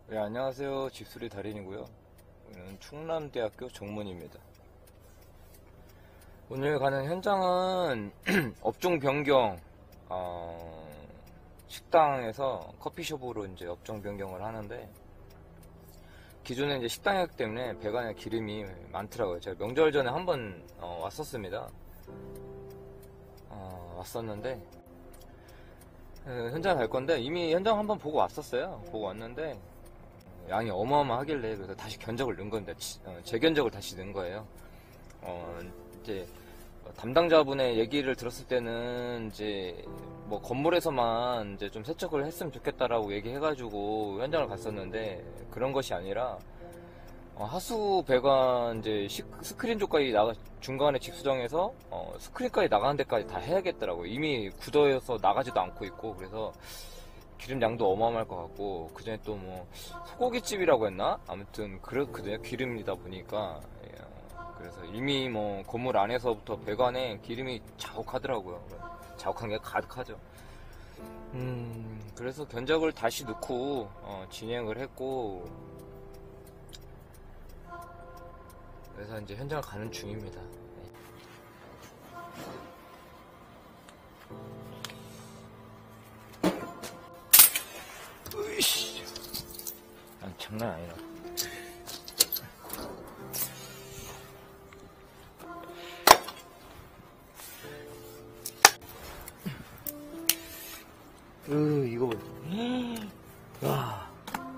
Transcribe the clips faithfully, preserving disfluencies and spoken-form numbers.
네, 안녕하세요. 집수리 달인이고요. 오늘은 충남대학교 정문입니다. 오늘 가는 현장은 업종 변경, 어, 식당에서 커피숍으로 이제 업종 변경을 하는데, 기존에 이제 식당이었기 때문에 배관에 기름이 많더라고요. 제가 명절 전에 한번 어, 왔었습니다. 어, 왔었는데, 에, 현장 갈 건데 이미 현장 한번 보고 왔었어요. 보고 왔는데 양이 어마어마하길래 그래서 다시 견적을 넣은 건데 어, 재견적을 다시 넣은 거예요. 어, 이제 담당자분의 얘기를 들었을 때는 이제 뭐 건물에서만 이제 좀 세척을 했으면 좋겠다라고 얘기해가지고 현장을 갔었는데 그런 것이 아니라 어, 하수 배관 이제 시, 스크린 쪽까지 나가 중간에 직수정해서 어, 스크린까지 나가는 데까지 다 해야겠더라고요. 이미 굳어서 나가지도 않고 있고 그래서 기름 양도 어마어마할 것 같고 그 전에 또 뭐 소고기집이라고 했나? 아무튼 그렇거든요. 기름이다 보니까 예, 그래서 이미 뭐 건물 안에서부터 배관에 기름이 자욱하더라고요. 자욱한 게 가득하죠. 음 그래서 견적을 다시 넣고 어, 진행을 했고 그래서 이제 현장을 가는 중입니다. 으이씨, 난 장난 아니라. 으, 이거 봐. 와.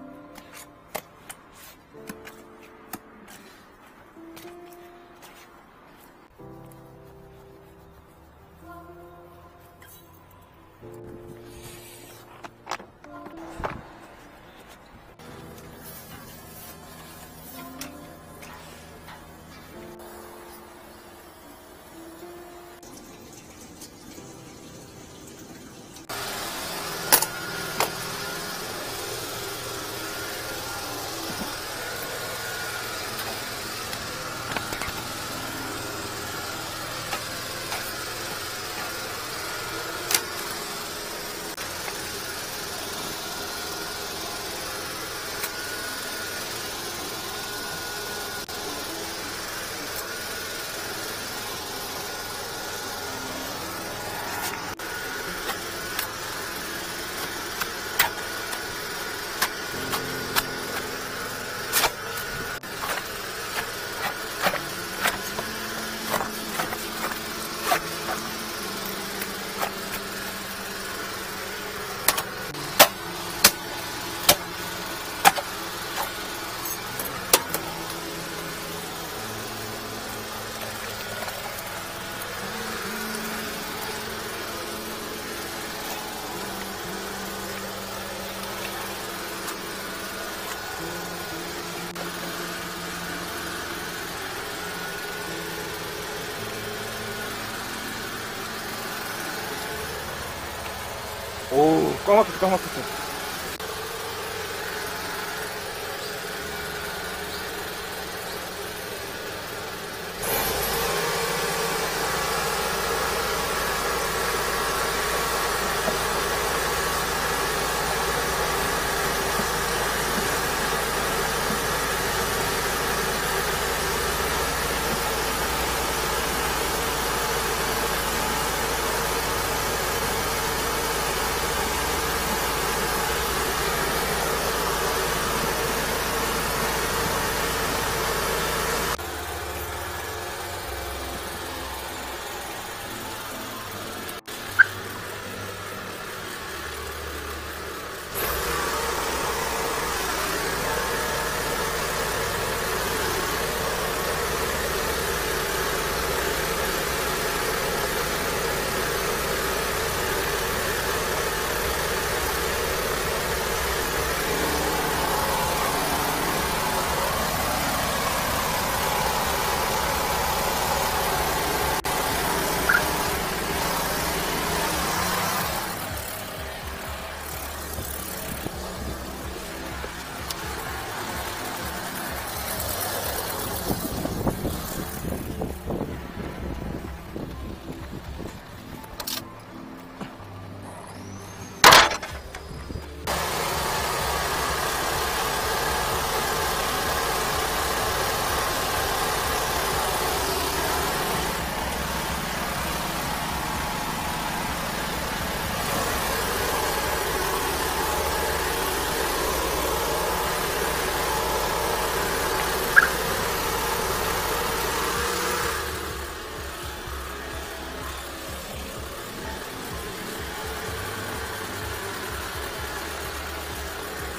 오, 꽉 막혔어, 꽉 막혔어.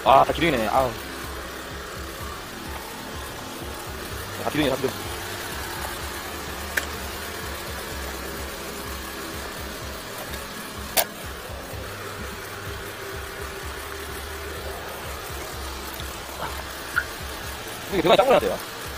아, 다 기둥이네. 아우. 다 기둥이야, 다 기둥. 이게 대박이 짱 몰랐어요.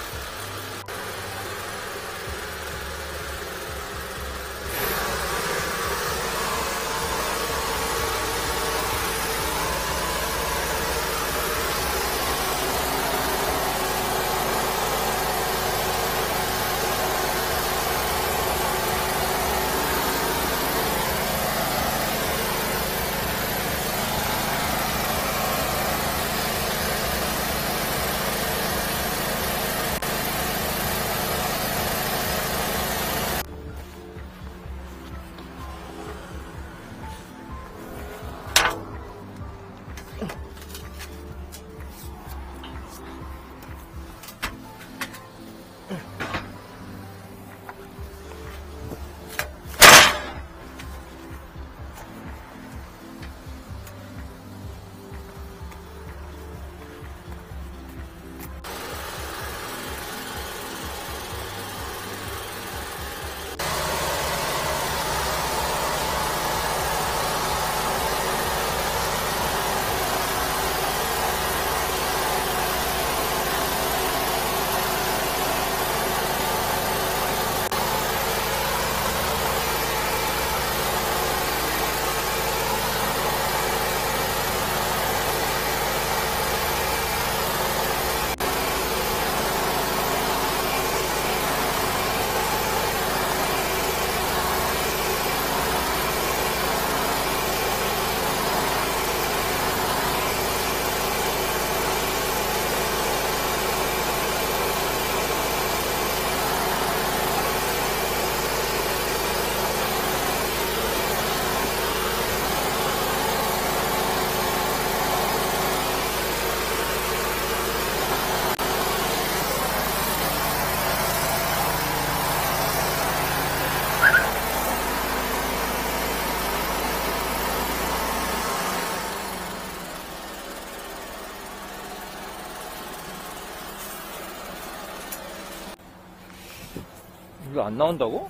이거 안 나온다고?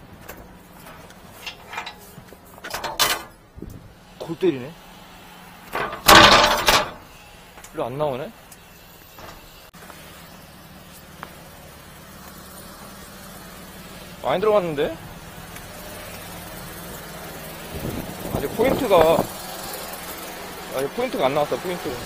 골 때리네. 이거 안 나오네? 많이 들어갔는데? 아직 포인트가, 아직 포인트가 안 나왔어, 포인트가.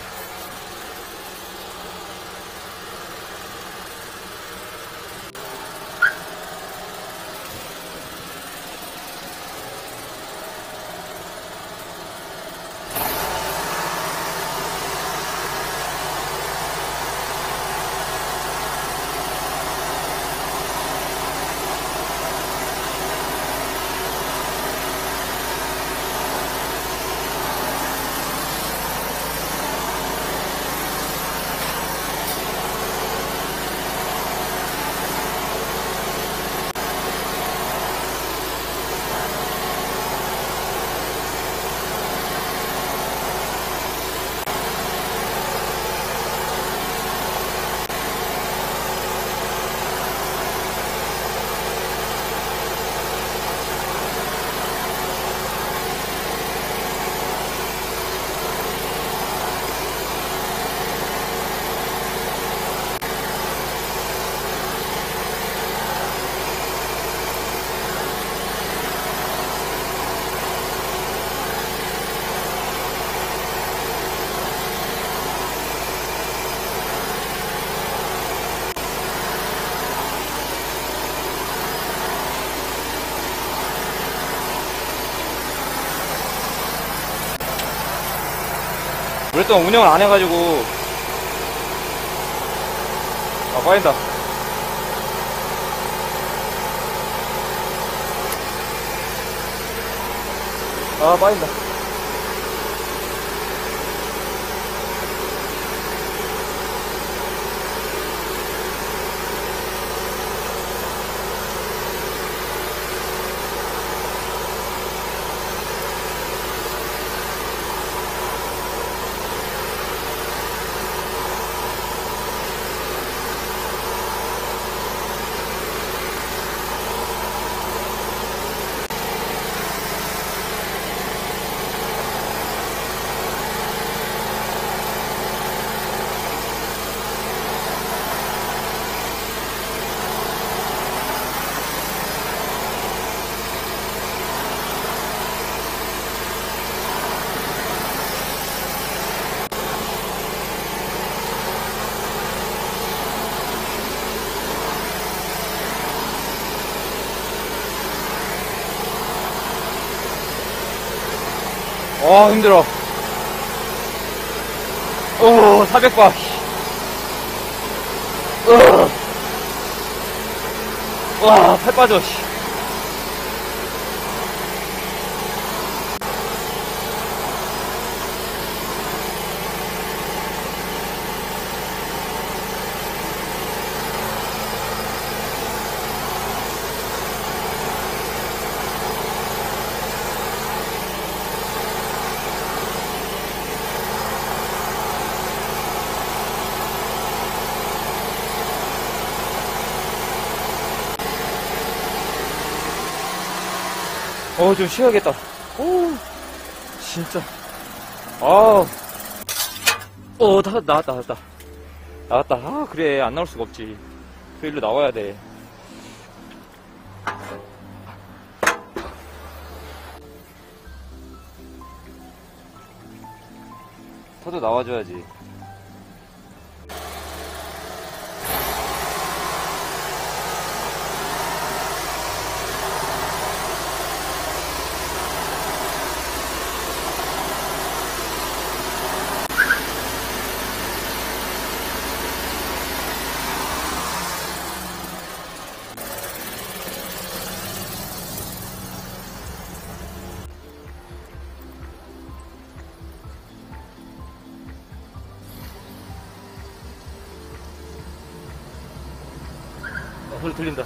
오랫동안 운영을 안 해가지고. 아, 빠진다. 아, 빠진다. 아, 힘들어. 오, 사백 바. 와, 팔 빠져, 씨. 어, 좀 쉬어야겠다. 오, 진짜. 아, 어, 다, 나왔다, 나왔다. 나왔다. 아, 그래. 안 나올 수가 없지. 그 일로 나와야 돼. 터도 나와줘야지. 어, 소리 들린다.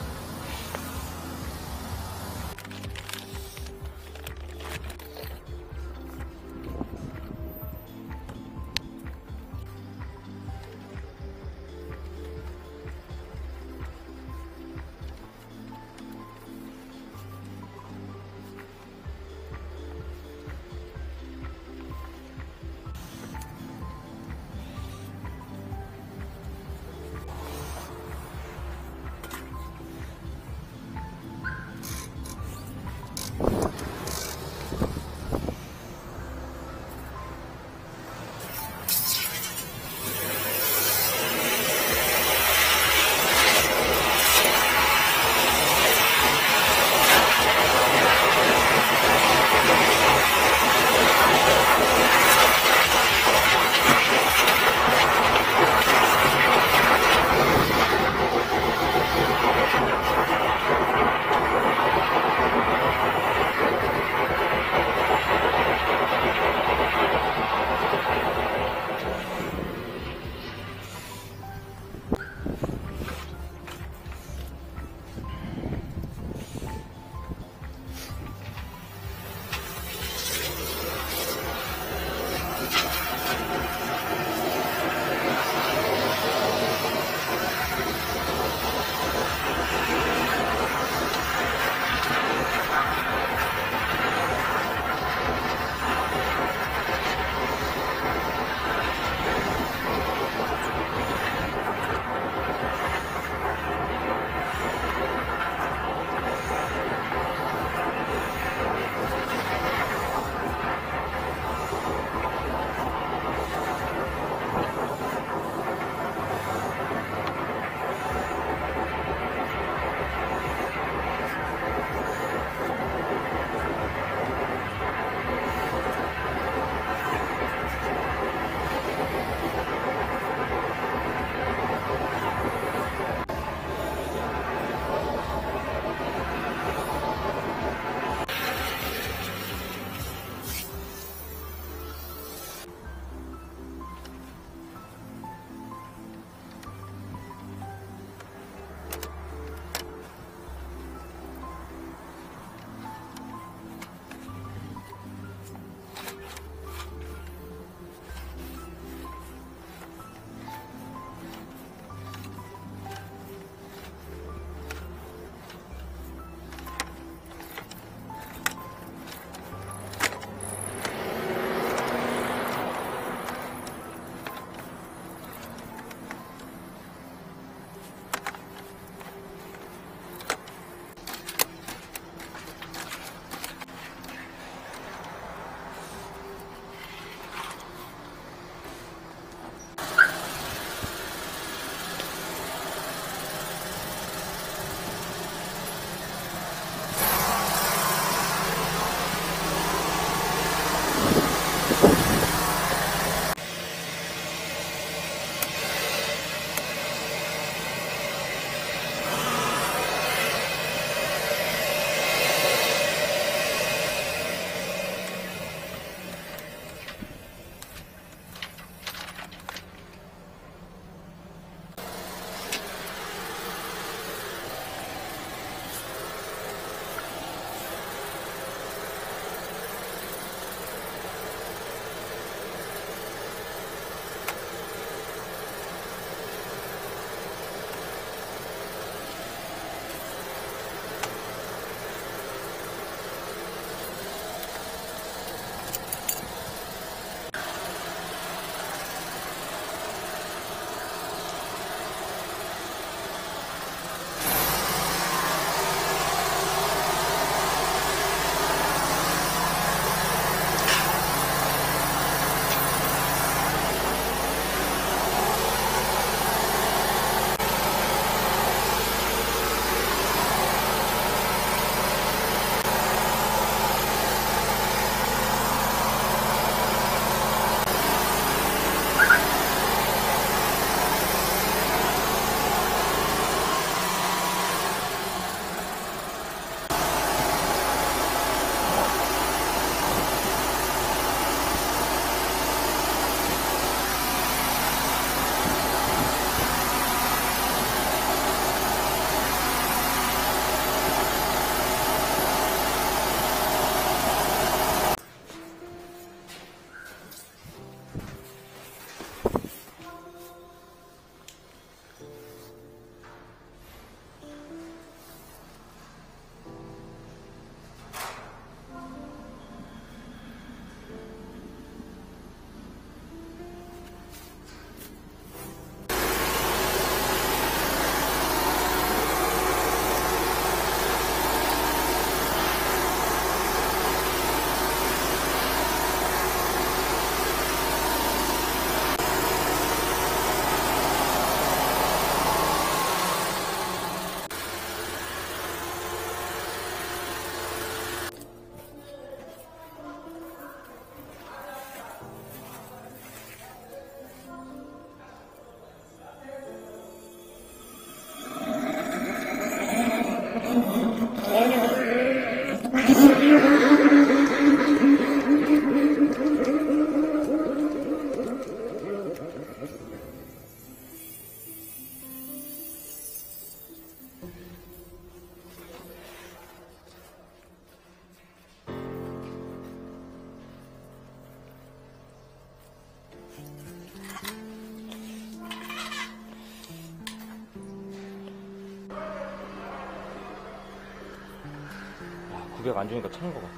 구백 안 주니까 차는 거 봐.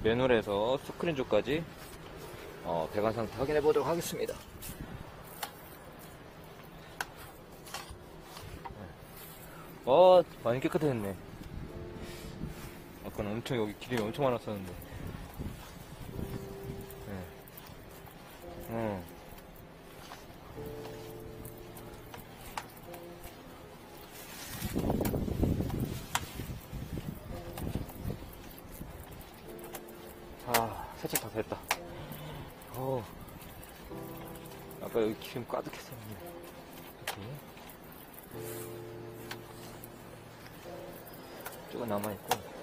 맨홀에서 스크린조까지 어, 배관 상태 확인해 보도록 하겠습니다. 어, 많이 깨끗해졌네. 아까는 엄청 여기 기름이 엄청 많았었는데. 네. 어. 아, 살짝 다 됐다. 어. 아까 여기 기름 가득했었는데. 이렇게. 조금 남아있고.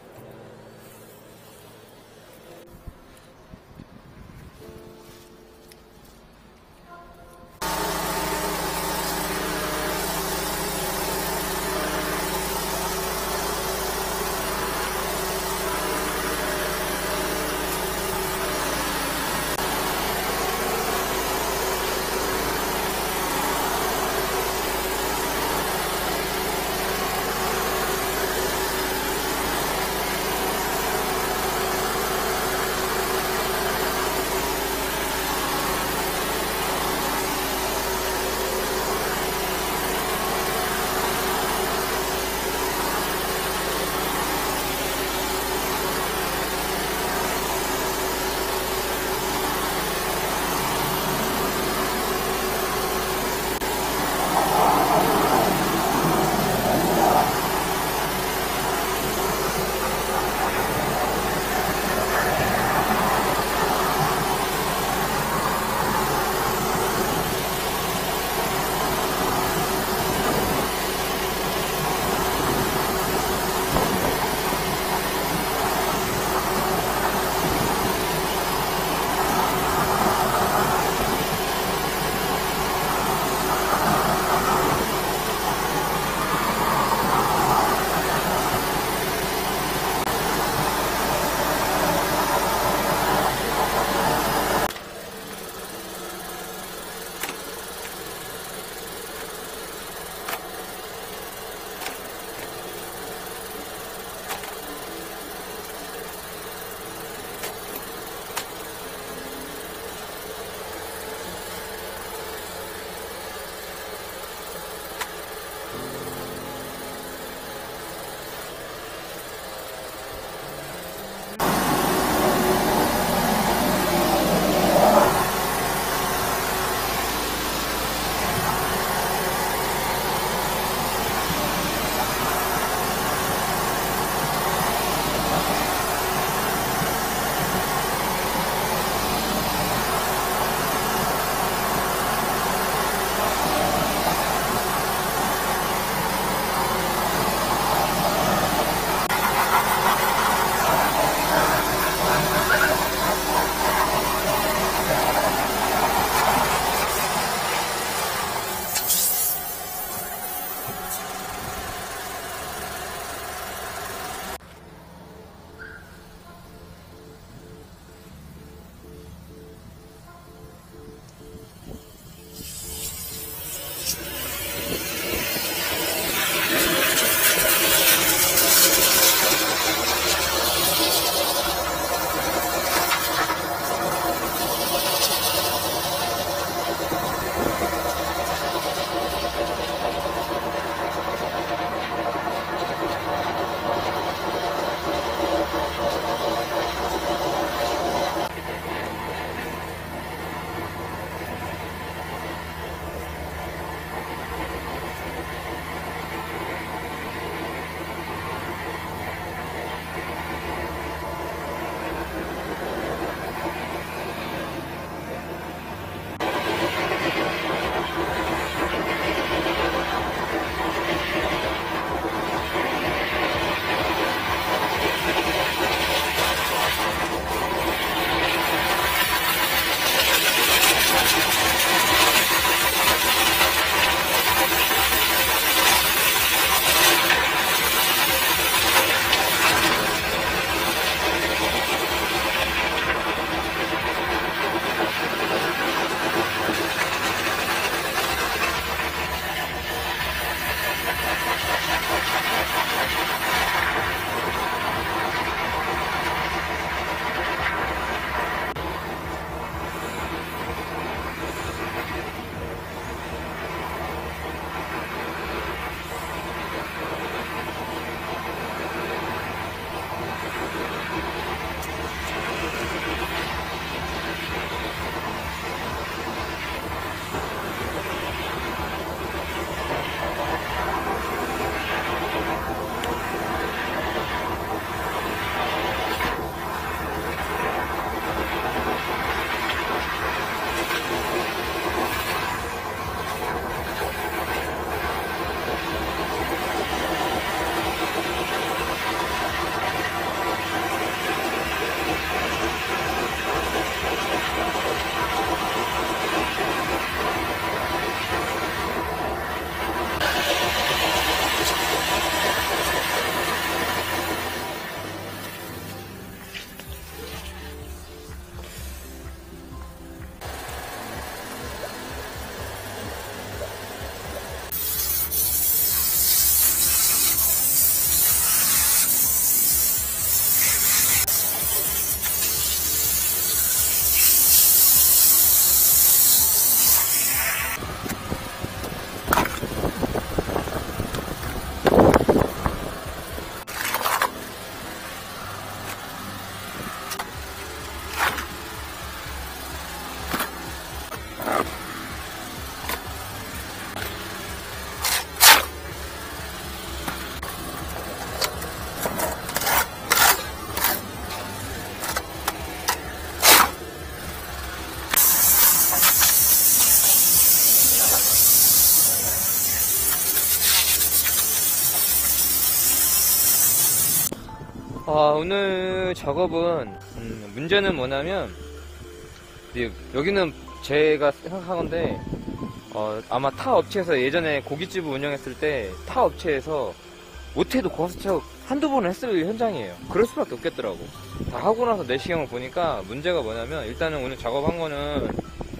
아, 오늘 작업은, 음, 문제는 뭐냐면, 이제 여기는 제가 생각하건데, 어, 아마 타 업체에서 예전에 고깃집을 운영했을 때, 타 업체에서 못해도 고스트 한두 번은 했을 현장이에요. 그럴 수밖에 없겠더라고. 다 하고 나서 내시경을 보니까 문제가 뭐냐면, 일단은 오늘 작업한 거는,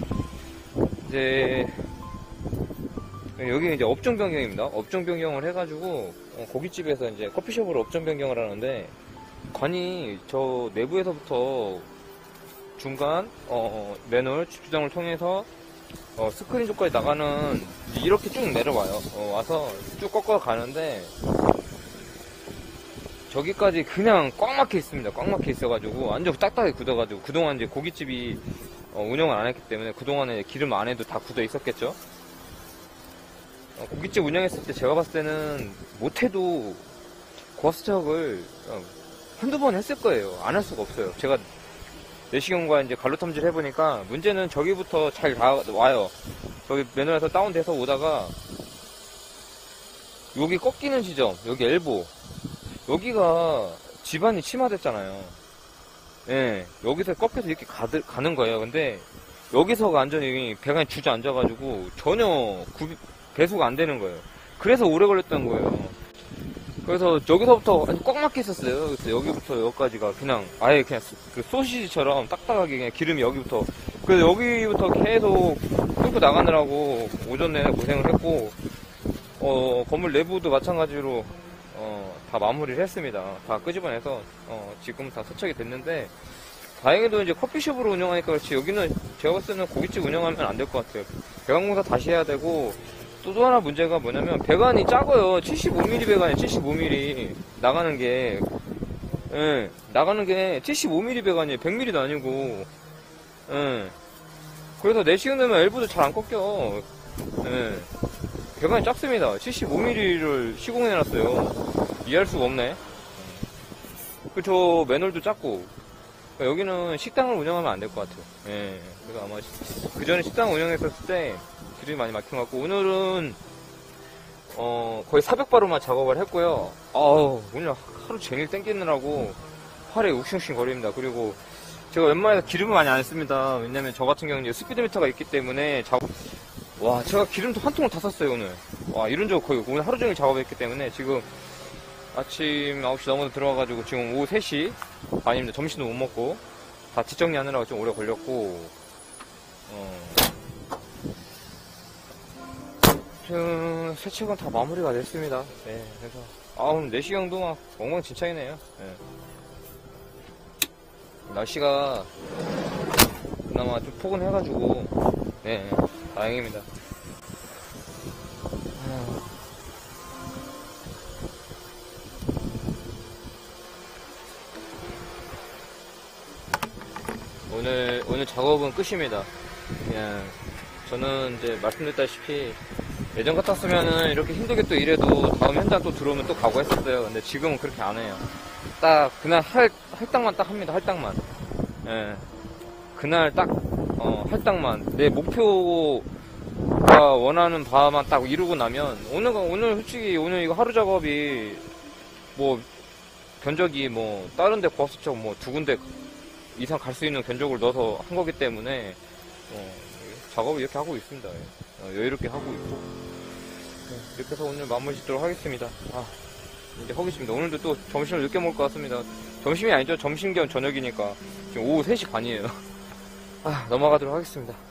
이제, 여기 이제 업종 변경입니다. 업종 변경을 해가지고, 어, 고깃집에서 이제 커피숍으로 업종 변경을 하는데, 관이 저 내부에서부터 중간, 어, 매놀, 주정을 통해서, 어, 스크린 쪽까지 나가는, 이렇게 쭉 내려와요. 어, 와서 쭉 꺾어 가는데, 저기까지 그냥 꽉 막혀 있습니다. 꽉 막혀 있어가지고, 완전 딱딱하게 굳어가지고, 그동안 이제 고깃집이, 어, 운영을 안 했기 때문에, 그동안에 기름 안에도 다 굳어 있었겠죠? 어, 고깃집 운영했을 때 제가 봤을 때는, 못해도, 고스트적을, 어, 한두 번 했을 거예요. 안 할 수가 없어요. 제가 내시경과 이제 갈로 탐지를 해보니까 문제는 저기부터 잘 나, 와요. 저기 매너에서 다운돼서 오다가 여기 꺾이는 지점, 여기 엘보, 여기가 집안이 침하됐잖아요. 예, 여기서 꺾여서 이렇게 가드, 가는 거예요. 근데 여기서가 완전히 배관이 주저앉아가지고 전혀 구비, 배수가 안 되는 거예요. 그래서 오래 걸렸던 거예요. 그래서 여기서부터 꽉 막혀 있었어요. 그래서 여기부터 여기까지가 그냥 아예 그냥 그 소시지처럼 딱딱하게 그냥 기름이 여기부터. 그래서 여기부터 계속 뚫고 나가느라고 오전 내내 고생을 했고, 어, 건물 내부도 마찬가지로 어, 다 마무리를 했습니다. 다 끄집어내서 어, 지금 다 세척이 됐는데, 다행히도 이제 커피숍으로 운영하니까 그렇지, 여기는 제가 봤을 때는 고깃집 운영하면 안 될 것 같아요. 배관공사 다시 해야 되고, 또, 또 하나 문제가 뭐냐면, 배관이 작아요. 칠십오 밀리미터 배관이 칠십오 밀리미터. 나가는 게, 예, 나가는 게 칠십오 밀리미터 배관이에요. 백 밀리미터도 아니고, 예. 그래서 내시경 되면 엘보도 잘 안 꺾여. 예. 배관이 작습니다. 칠십오 밀리미터를 시공해놨어요. 이해할 수가 없네. 그, 저, 매놀도 작고, 여기는 식당을 운영하면 안 될 것 같아요. 예. 그래서 아마, 그 전에 식당 운영했었을 때, 기름이 많이 막힌 것 같고, 오늘은 어 거의 사백 바로만 작업을 했고요. 아우, 오늘 하루 종일 땡기느라고 팔에 욱신욱신 거립니다. 그리고 제가 웬만해서 기름을 많이 안 씁니다. 왜냐면 저 같은 경우는 스피드미터가 있기 때문에 작업... 와, 제가 기름도 한 통을 다 샀어요 오늘. 와, 이런 적 거의 오늘 하루 종일 작업했기 때문에 지금 아침 아홉 시 넘어서 들어와가지고 지금 오후 세 시 반입니다. 점심도 못 먹고 다 뒷정리하느라고 좀 오래 걸렸고, 어... 지금 세척은 다 마무리가 됐습니다. 네, 그래서 아, 오늘 내시경도 막 엉망진창이네요. 네. 날씨가 그나마 좀 포근해가지고 네, 다행입니다. 오늘 오늘 작업은 끝입니다. 그냥 저는 이제 말씀드렸다시피 예전 같았으면은 이렇게 힘들게 또 일해도 다음 현장 또 들어오면 또 가고 했었어요. 근데 지금은 그렇게 안 해요. 딱 그날 할 할당만 딱 합니다. 할당만. 예. 그날 딱 어, 할당만. 내 목표가 원하는 바만 딱 이루고 나면 오늘 오늘 솔직히 오늘 이거 하루 작업이 뭐 견적이 뭐 다른데 고압수척 뭐 두 군데 이상 갈 수 있는 견적을 넣어서 한 거기 때문에 어, 작업을 이렇게 하고 있습니다. 어, 여유롭게 하고 있고. 네, 이렇게 해서 오늘 마무리 짓도록 하겠습니다. 아, 이제 허기십니다. 오늘도 또 점심을 늦게 먹을 것 같습니다. 점심이 아니죠. 점심 겸 저녁이니까. 지금 오후 세 시 반이에요. 아, 넘어가도록 하겠습니다.